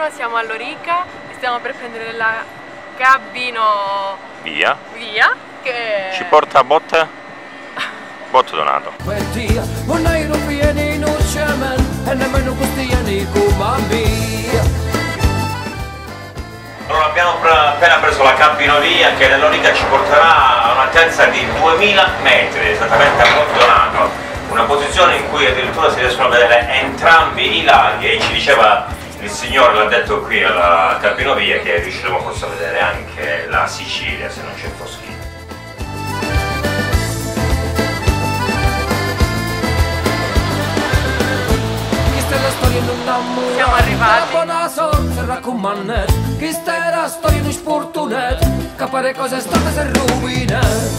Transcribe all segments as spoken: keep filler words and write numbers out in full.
buongiorno, siamo a Lorica e stiamo per prendere la cabino via, via che ci porta a botte Botto Donato. Allora abbiamo appena preso la cabino via che nell'Orica ci porterà a un'altezza di duemila metri, esattamente a Botto Donato, una posizione in cui addirittura si riescono a vedere entrambi i laghi, e ci diceva il signore, l'ha detto qui alla cabino via, che riusciremo forse a vedere anche la Sicilia se non c'è foschino. Siamo arrivati. Questa è la storia di un sportunet, capire cosa è stata se rovina.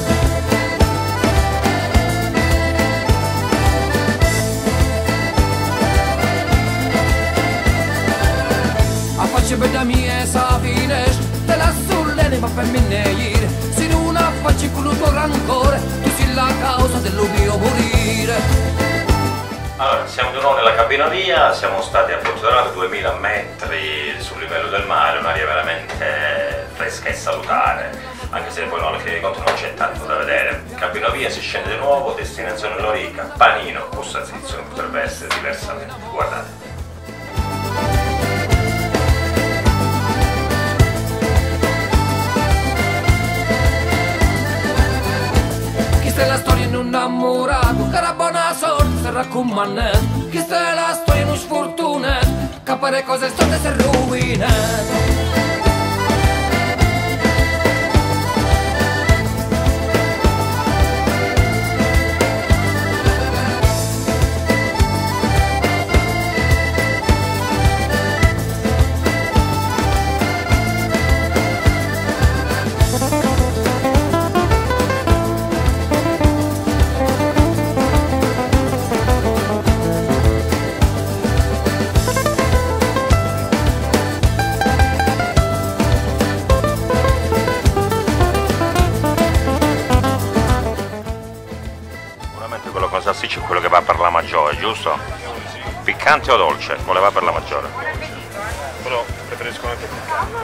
A faccia per la mia sapines, te la sulle ma per me neir. Se non affacci con il tuo rancore, tu sei la causa del mio morire. Allora, siamo di nuovo nella cabina via, siamo stati a Botto Donato, duemila metri sul livello del mare, un'aria veramente fresca e salutare, anche se poi alla fine dei conti non c'è tanto da vedere. Cabina via, si scende di nuovo, destinazione Lorica, panino o salsiccia, non potrebbe essere diversamente, guardate. Questa è la storia di un innamorato, che era buona sorte se raccomanda. Questa è la storia di uno sfortunato, capire cosa è stato se rovina. Quello con salsiccia è quello che va per la maggiore, giusto? Piccante o dolce? Quale va per la maggiore? Però preferisco anche piccante.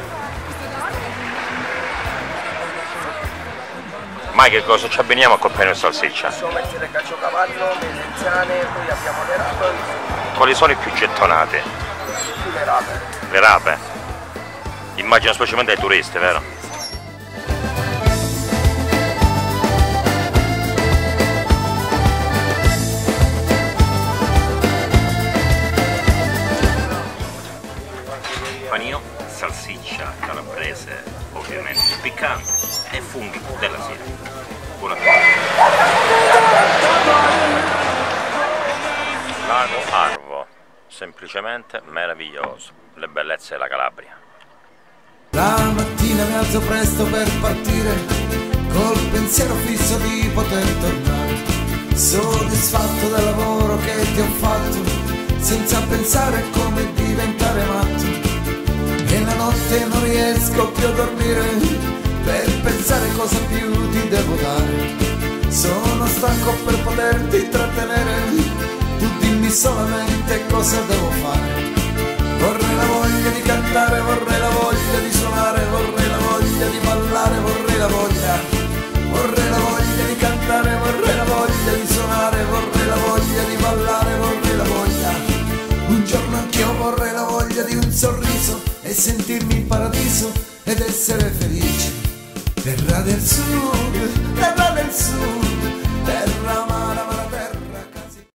Ma che cosa ci abbiniamo a coppino e salsiccia? Possiamo mettere caciocavallo, melanzane, poi abbiamo le rape. Quali sono i più gettonati? Più le rape. Le rape? Immagino specialmente ai turisti, vero? Panino, salsiccia calabrese, ovviamente piccante, e funghi della Sira. Buona Lago Arvo, semplicemente meraviglioso, le bellezze della Calabria. La mattina mi alzo presto per partire, col pensiero fisso di poter tornare, soddisfatto del lavoro che ti ho fatto, senza pensare a come diventare matto. E la notte non riesco più a dormire per pensare cosa più ti devo dare. Sono stanco per poterti trattenere, tu dimmi solamente cosa devo fare. Vorrei la voglia di cantare, vorrei la voglia di suonare, vorrei la voglia di ballare, vorrei la voglia. Vorrei la voglia di cantare, vorrei la voglia di suonare, vorrei la voglia di ballare, vorrei la voglia. Un giorno anch'io vorrei la voglia di un sorriso e sentirmi in paradiso ed essere felice. Terra del sud,